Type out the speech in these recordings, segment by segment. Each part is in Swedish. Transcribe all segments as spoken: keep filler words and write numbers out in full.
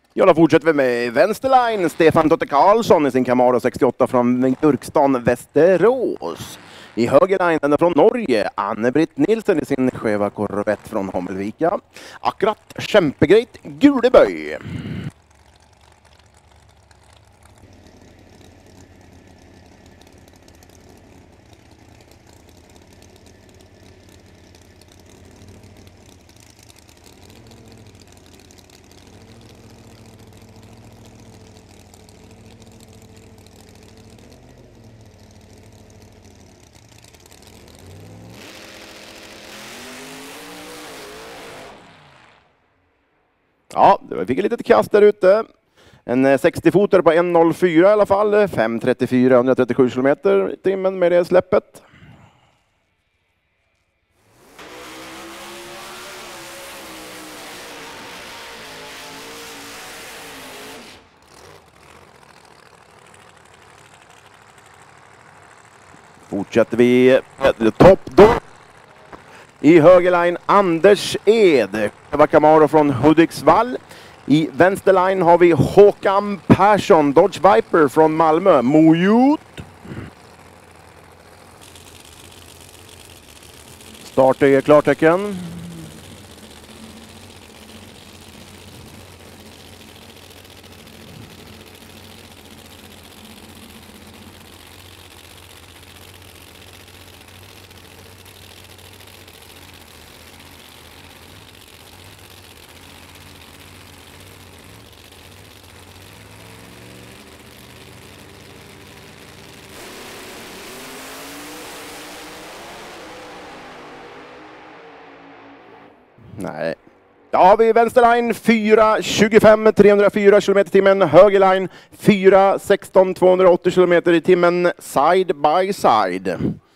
Ja, då fortsätter vi med vänsterline. Stefan Totte Karlsson i sin Camaro sextioåtta från Gurkstan, Västerås. I högerline ända från Norge, Anne-Britt Nilsen i sin Cheva Corvette från Hommelvika. Akkurat kämpegrejt Guleböj. Ja, vi fick ett litet kast där ute. En sextio-fotare på en noll fyra i alla fall. fem trettiofyra, etthundratrettiosju kilometer i timmen med det släppet. Fortsätter vi topp då. I högerline Anders Ed, Camaro från Hudiksvall. I vänsterline har vi Håkan Persson, Dodge Viper från Malmö, Mojut. Start är klartecken. Nej. Ja, vi vänsterline fyra tjugofem, trehundrafyra kilometer i timmen. Högerline fyra sexton, tvåhundraåttio kilometer i timmen. Side by side.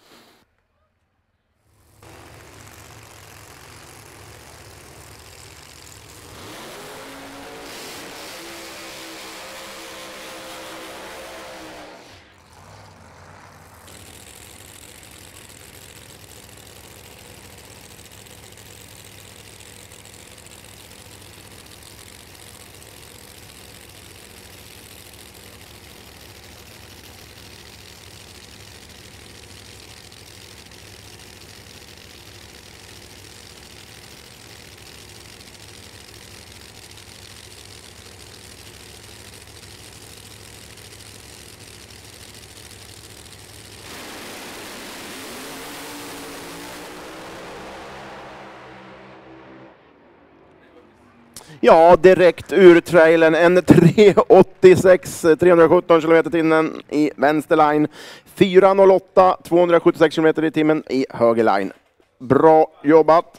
Ja, direkt ur trailern en tre åttiosex, trehundrasjutton kilometer i timmen i vänsterline. fyra noll åtta, tvåhundrasjuttiosex kilometer i timmen i högerline. Bra jobbat!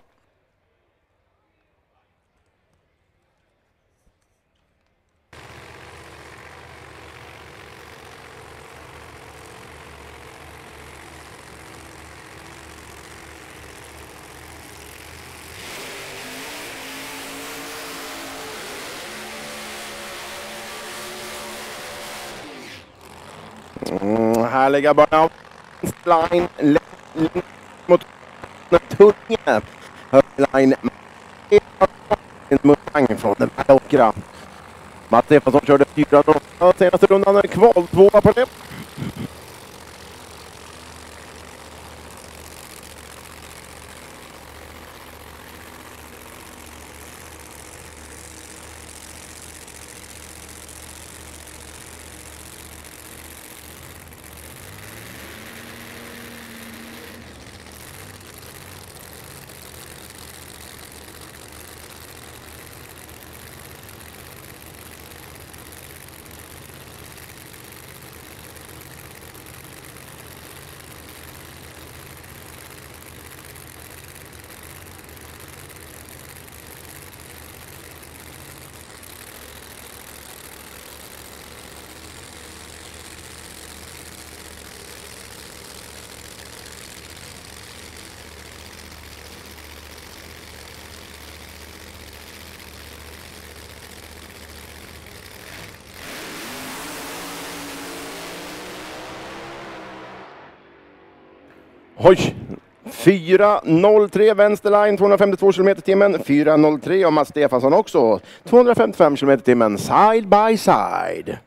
Mm, härliga början. Line mot tunga. Line Mustang från den här åkra. Mats Steffansson körde fyra senaste rundan. Kval tvåa på det. Oj, fyra noll tre vänsterline, tvåhundrafemtiotvå kilometer i timmen. fyra noll tre och Mats Stefansson också. tvåhundrafemtiofem kilometer i timmen, side by side.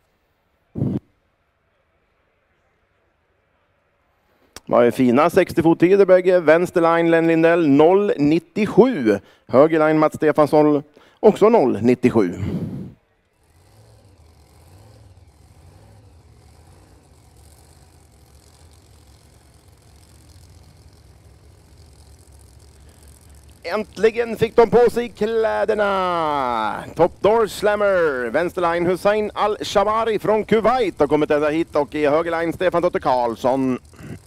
Vad är fina sextio fottider bägge. Vänsterline Len Lindell noll nittiosju. Högerline Mats Stefansson också noll nittiosju. Äntligen fick de på sig kläderna! Top Door Slammer, vänsterline Hussein Al-Shabari från Kuwait har kommit ända hit och i högerline Stefan Totte Karlsson.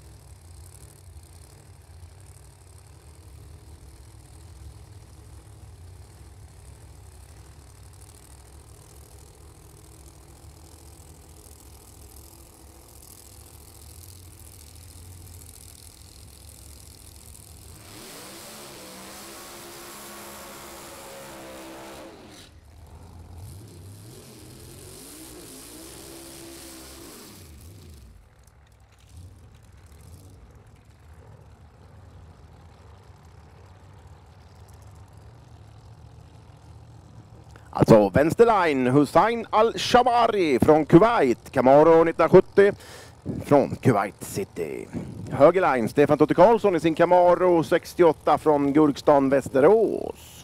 Alltså vänsterline Hussein Al-Shabari från Kuwait, Camaro nittonhundrasjuttio från Kuwait City. Högerline Stefan Totte Karlsson i sin Camaro sextioåtta från Gurkstan, Västerås.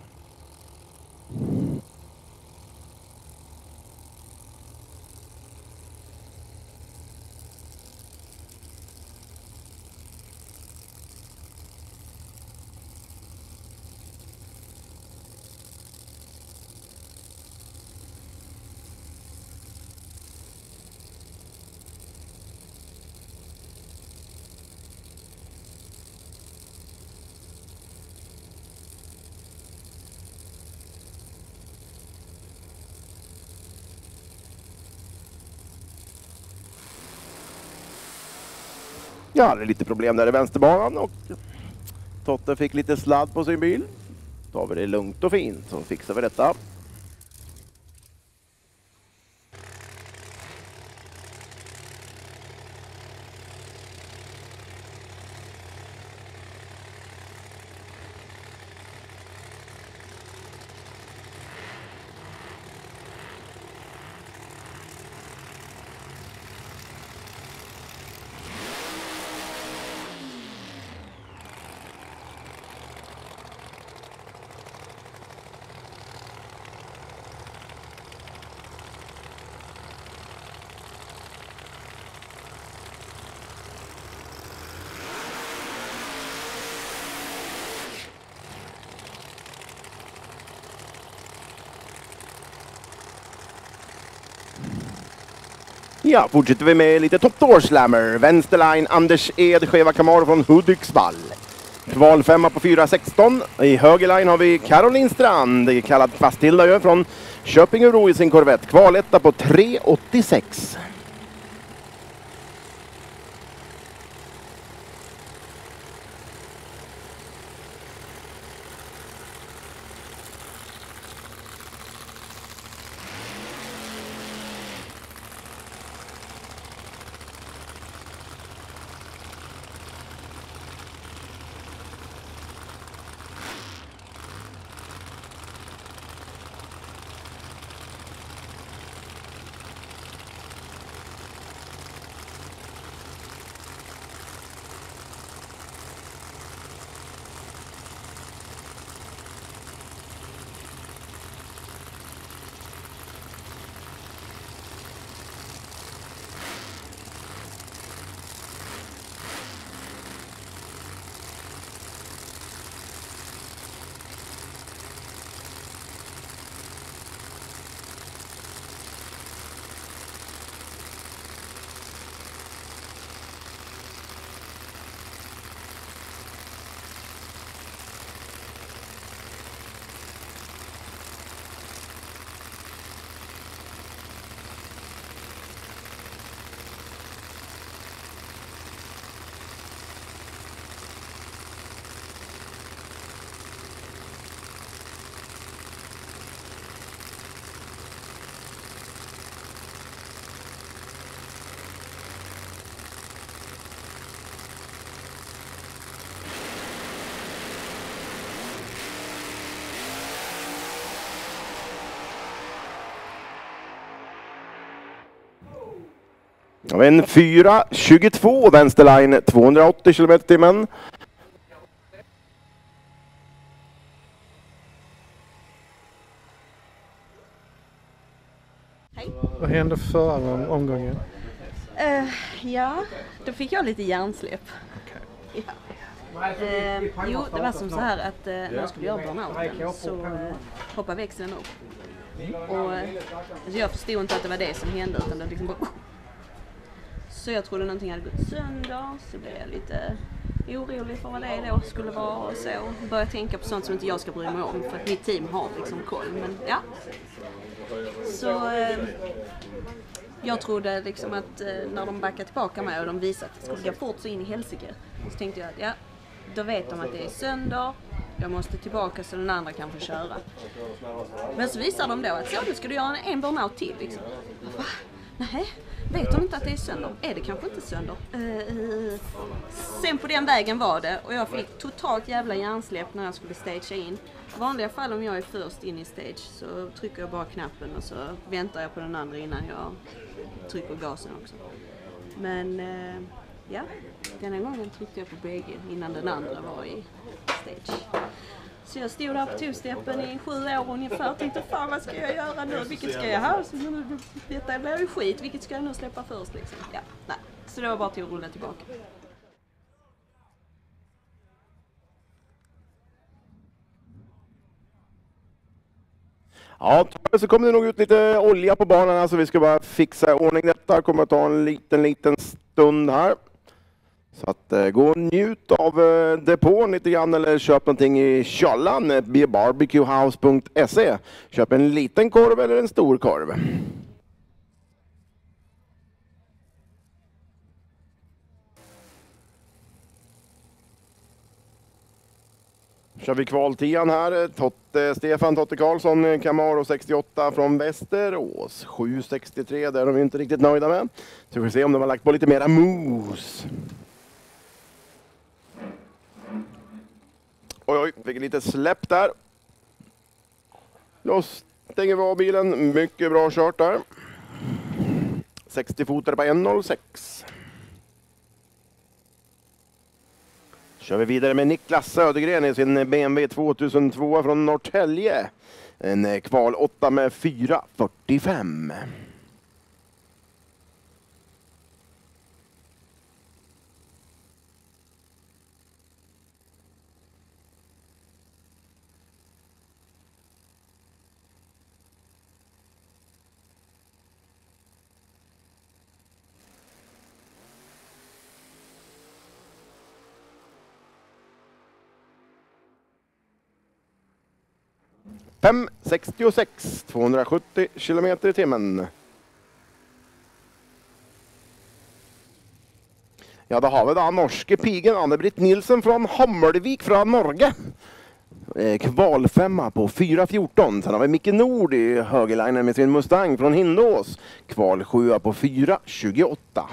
Jag hade lite problem där i vänsterbanan och Totte fick lite sladd på sin bil. Då tar vi det lugnt och fint så fixar vi detta. Ja, fortsätter vi med lite Top Door Slammer. Vänsterline Anders Ed, Cheva Camaro från Hudiksvall. Kvalfemma på fyra sexton. I högerline har vi Caroline Strand, kallad Kvastilda från Köpingebro i sin Corvette. Kvaletta på tre åttiosex. Har vi en fyra tjugotvå vänsterline, tvåhundraåttio kilometer i timmen. Hej. Vad hände förra omgången? Uh, ja, då fick jag lite hjärnsläpp. Okay. Ja. Uh, jo, det var som så här att uh, när jag skulle göra burnouten så uh, hoppade växeln upp. Och uh, alltså jag förstod inte att det var det som hände utan det liksom bara... Uh. Så jag trodde någonting hade gått sönder, så blev jag lite orolig för vad det då skulle vara och så. Började tänka på sånt som inte jag ska bry mig om för att mitt team har liksom koll, men ja. Så uh, jag trodde liksom att uh, när de backade tillbaka mig och de visade att det skulle gå fort så in i helsike, så tänkte jag att ja, då vet de att det är sönder. Jag måste tillbaka så den andra kan få köra. Men så visar de då att så, nu ska du göra en burnout till liksom. Va? Nej, vet de inte att det är sönder? Är det kanske inte sönder? Uh, sen på den vägen var det och jag fick totalt jävla hjärnsläpp när jag skulle stagea in. I vanliga fall om jag är först in i stage så trycker jag bara knappen och så väntar jag på den andra innan jag trycker gasen också. Men uh, ja, den här gången tryckte jag på bägge innan den andra var i stage. Så jag stod där på two-steppen i sju år ungefär och tänkte, fan vad ska jag göra nu? Vilket ska jag ha? Så, detta blir ju skit, vilket ska jag nu släppa först liksom? Ja, nej. Så det var bara till att rulla tillbaka. Ja, så kommer det nog ut lite olja på banan så vi ska bara fixa i ordning detta. Det kommer att ta en liten, liten stund här. Så att eh, gå och njut av eh, depån lite grann eller köp någonting i källan, eh, barbecuehouse punkt se. Köp en liten korv eller en stor korv. Kör vi kvaltian här. Totte, Stefan Totte Karlsson, Camaro sextioåtta från Västerås. sju sextiotre, där är de inte riktigt nöjda med. Så vi får se om de har lagt på lite mera mos. Oj, oj, fick lite släpp där. Då stänger vi av bilen. Mycket bra kört där. sextio fotare på ett noll sex. Kör vi vidare med Niklas Södergren i sin B M W tvåtusentvå från Norrtälje. En kval åtta med fyra fyrtiofem. fem sextiosex, tvåhundrasjuttio kilometer i timmen. Ja, då har vi då norske pigen Anne-Britt Nilsen från Hammervik från Norge. Eh, kvalfemma på fyra fjorton. Sen har vi Micke Nord i högerlinen med sin Mustang från Hindås. Kval sjua på fyra tjugoåtta.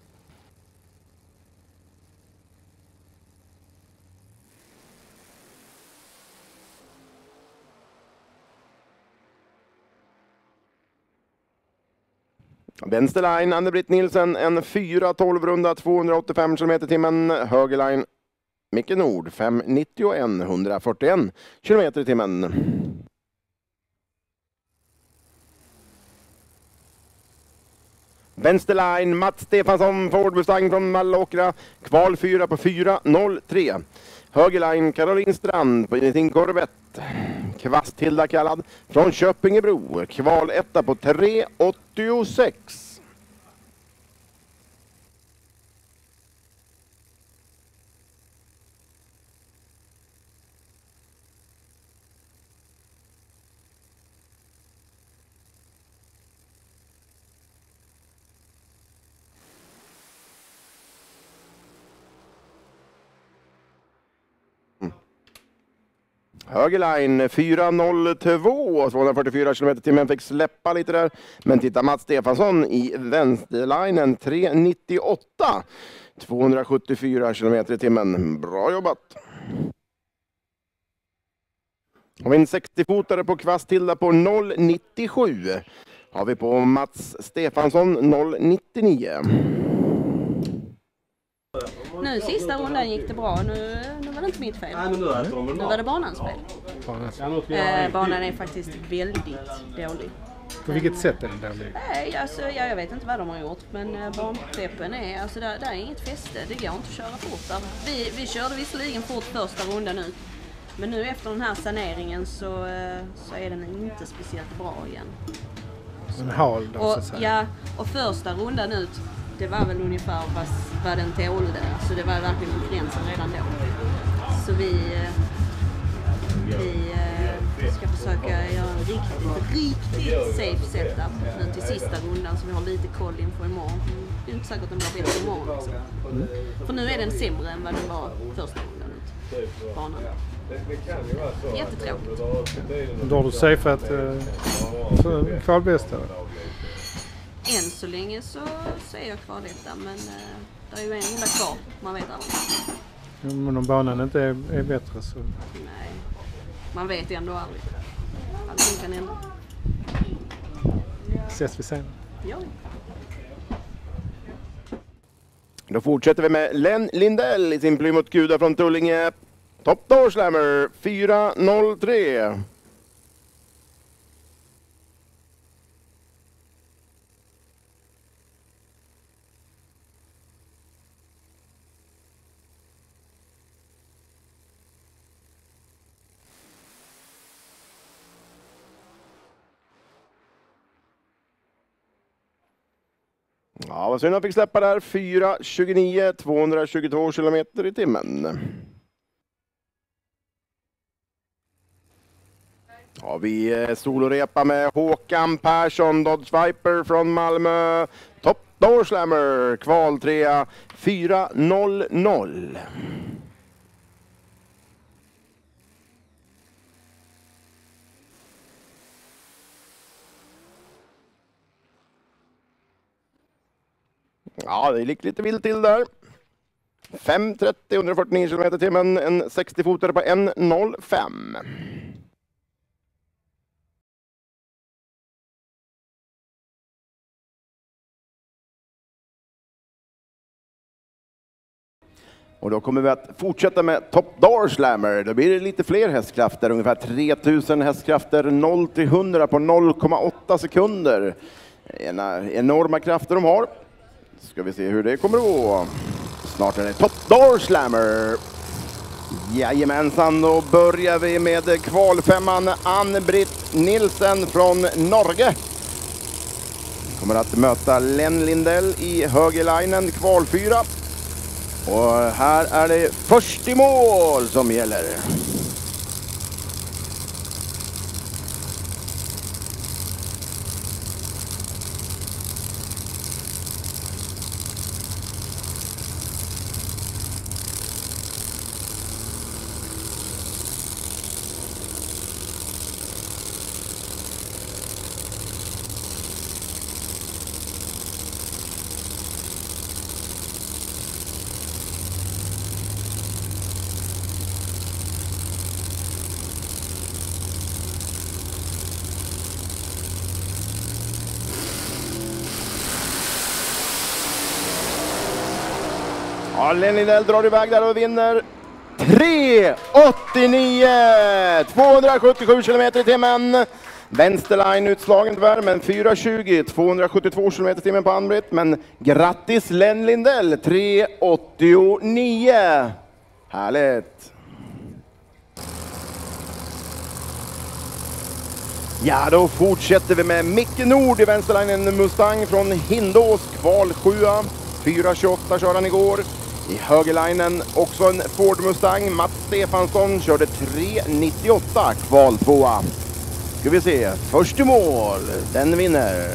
Vänsterline, Anne-Britt Nilsen, en fyra tolv runda, tvåhundraåttiofem kilometer i timmen. Högerline, Micke Nord, fem nittioen, etthundrafyrtioen kilometer i timmen. Vänsterline, Mats Stefansson, Ford Mustang från Mallåkra. Kval fyra på fyra noll tre. Högerline, Caroline Strand på sin Corvette. Kvasthilda kallad från Köpingebro. Kval etta på tre åttiosex. Högerline fyra noll två, tvåhundrafyrtiofyra kilometer i timmen, fick släppa lite där. Men titta Mats Stefansson i vänsterlinen tre nittioåtta, tvåhundrasjuttiofyra kilometer i timmen. Bra jobbat! Har vi en sextio fotare på Kvasthilda på noll nittiosju. Har vi på Mats Stefansson noll nittionio. Nu sista rundan gick det bra. Nu, nu var det inte mitt fel. Nu var det banans fel. Eh, banan är faktiskt väldigt dålig. På vilket sätt är den dålig? Nej, alltså, ja, jag vet inte vad de har gjort. Men eh, banpreppen är, alltså där, där är inget fäste. Det går inte att köra fort där. Vi, vi körde visserligen fort första rundan ut. Men nu efter den här saneringen så, eh, så är den inte speciellt bra igen. En hal då, och, så att säga. Ja, och första rundan ut, det var väl ungefär vad, vad den tålde. Så det var verkligen på gränsen redan då. Så vi, eh, vi eh, ska försöka göra en riktigt, riktigt safe setup nu till sista rundan så vi har lite koll inför imorgon. Det är inte säkert att den blir bättre imorgon. Liksom. Mm. För nu är den sämre än vad den var första rundan ut. Banan. Jättetråkigt. Då har du safeat eh, kvalbästa? Än så länge så, så är jag kvar detta, men eh, det är ju en runda kvar, man vet aldrig. Ja, men om banan inte är, är bättre så... Nej, man vet ändå aldrig. Allting kan hända. Ses vi sen. Ja. Då fortsätter vi med Len Lindell i sin Plymouth Cuda från Tullinge. Top Door Slammer fyra noll tre. Ja, vad synd att fick släppa där. fyra tjugonio, tvåhundratjugotvå kilometer i timmen. Ja, vi solorepa med Håkan Persson, Dodge Viper från Malmö. Top Door Slammer, kval trea, fyra noll noll. Ja, det gick lite vilt till där. fem trettio, etthundrafyrtionio kilometer i timmen, en sextio-fotare på en noll fem. Och då kommer vi att fortsätta med Top Door Slammer. Då blir det lite fler hästkrafter, ungefär tre tusen hästkrafter, noll till hundra på noll komma åtta sekunder. Ena enorma krafter de har. Ska vi se hur det kommer att gå. Snart är det Top Door Slammer. Jajamensan, då börjar vi med kvalfemman Ann-Britt Nilsen från Norge. Kommer att möta Len Lindell i högerlinen, kvalfyra. Och här är det först i mål som gäller. Ja, Len Lindell drar iväg där och vinner tre åttionio, tvåhundrasjuttiosju kilometer i timmen. Vänsterline utslagen tyvärr, men fyra tjugo, tvåhundrasjuttiotvå kilometer i timmen på Ann-Britt. Men grattis Len Lindell, tre åttionio. Härligt. Ja, då fortsätter vi med Micke Nord i vänsterlinen, Mustang från Hindås, kval sjua. fyra tjugoåtta körde han igår. I högerlinen också en Ford Mustang. Mats Stefansson körde tre nittioåtta, kval tvåa. Ska vi se, först i mål, den vinner.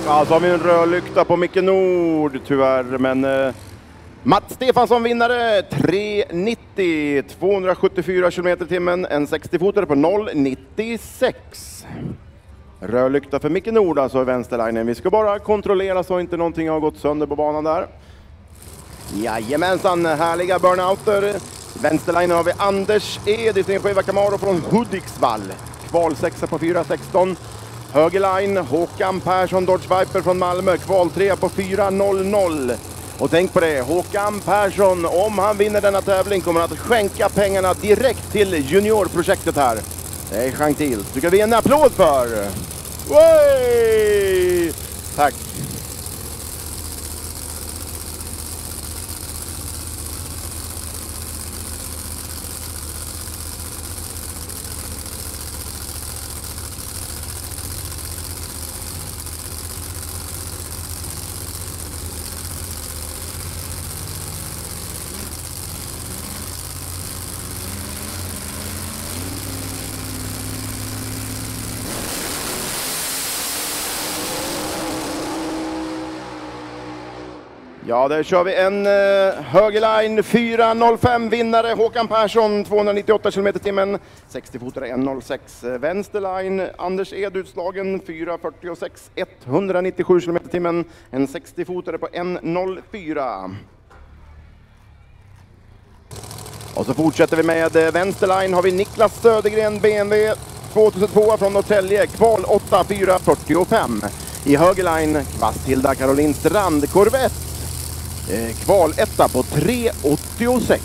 Ja, så har vi en rödlykta på Micke Nord tyvärr, men eh, Mats Stefansson vinnare tre nittio, tvåhundrasjuttiofyra kilometer i timmen, en sextio-fotare på noll nittiosex. Rödlykta för Micke Nord alltså i vänsterlinjen. Vi ska bara kontrollera så inte någonting har gått sönder på banan där. Jajamensan, härliga burnouter. Vänsterlinjen har vi Anders Ed i sin skiva Camaro från Hudiksvall. Kval sexa på fyra sexton. Högerline Håkan Persson Dodge Viper från Malmö. Kval tre på fyra noll noll. Och tänk på det, Håkan Persson, om han vinner denna tävling kommer han att skänka pengarna direkt till juniorprojektet här. Det är chans till. Du kan vi en applåd för. Way! Tack. Ja, där kör vi en uh, högerline fyra noll fem vinnare Håkan Persson tvåhundranittioåtta kilometer i timmen, sextio-fotare ett noll sex. Vänsterline Anders Ed utslagen fyra fyrtiosex, etthundranittiosju kilometer i timmen, en sextio-fotare på ett noll fyra. Och så fortsätter vi med vänsterline har vi Niklas Södergren B M W tvåtusentvå från Norrtälje, kval åtta fyra fyrtiofem. I högerline Kvasthilda Caroline Strand Corvette. Eh, kval etta på tre åttiosex.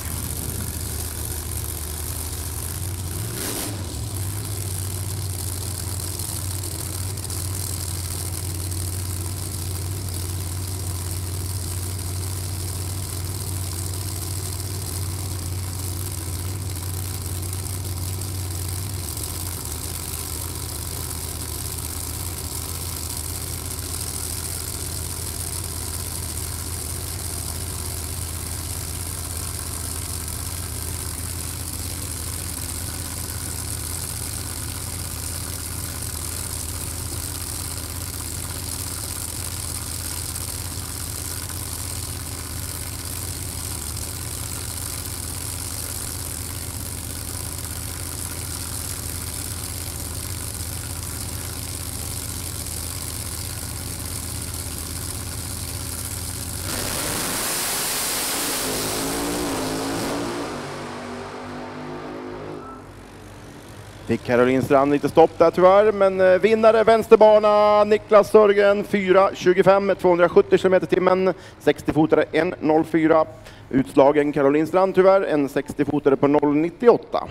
Fick Caroline Strand lite stopp där tyvärr, men vinnare vänsterbana Niklas Sörgen fyra tjugofem, tvåhundrasjuttio kilometer i timmen, sextio-fotare ett noll fyra. Utslagen Caroline Strand tyvärr, en sextio-fotare på noll nittioåtta.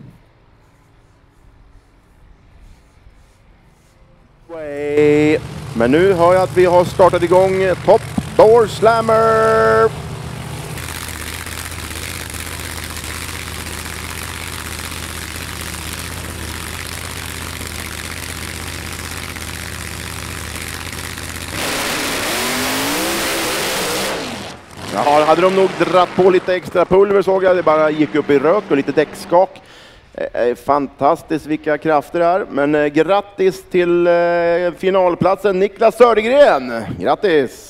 Men nu hör jag att vi har startat igång Top Door Slammer. Ja, hade de nog dratt på lite extra pulver såg jag, det bara gick upp i rök och lite däckskak. Eh, fantastiskt vilka krafter det är, men eh, grattis till eh, finalplatsen Niklas Södergren. Grattis!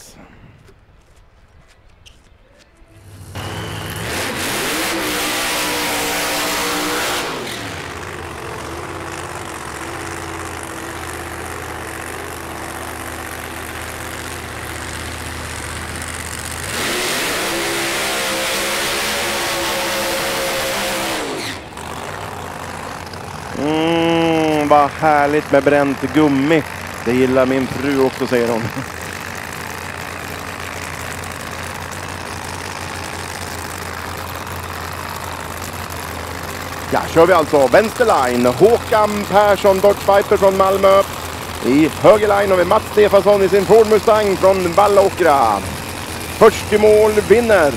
Mm, vad härligt med bränt gummi. Det gillar min fru också, säger hon. Ja, kör vi alltså vänsterline. Håkan Persson Dodge Viper från Malmö. I högerline har vi Mats Stefansson i sin Ford Mustang från Vallåkra. Först i mål vinner.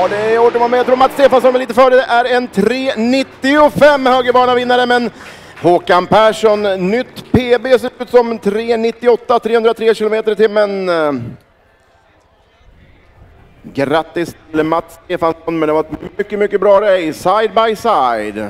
Ja, det är Orton med. Jag tror Mats Stefansson är lite före. Det är en tre nittiofem högerbanevinnare, men Håkan Persson, nytt P B, ser ut som tre nittioåtta, trehundratre kilometer i timmen. Grattis till Mats Stefansson, men det var ett mycket, mycket bra race, side by side.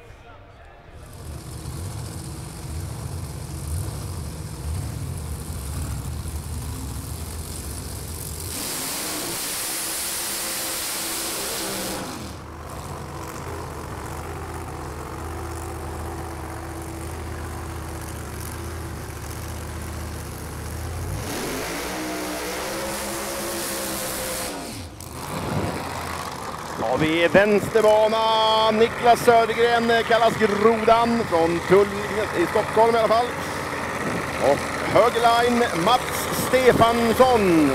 Ja, vi är vänsterbana. Niklas Södergren kallas Grodan från Tull i Stockholm i alla fall. Och högerline Mats Stefansson.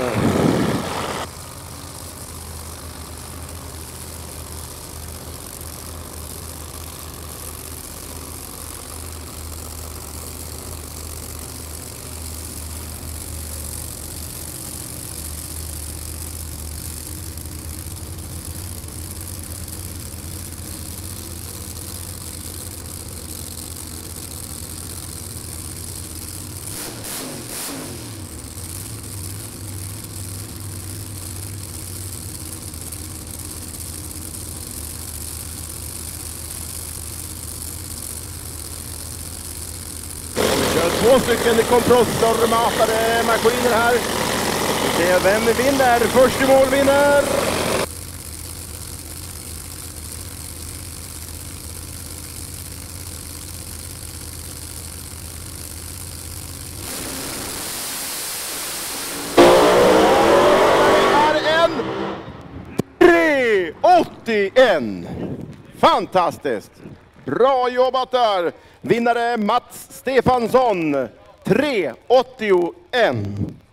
Två stycken kompressormatade maskiner här. Vi ser vem vinner. Först i mål vinner. Det är en tre åttioen. Fantastiskt. Bra jobbat där. Vinnare Mats Stefansson, tre åttioen.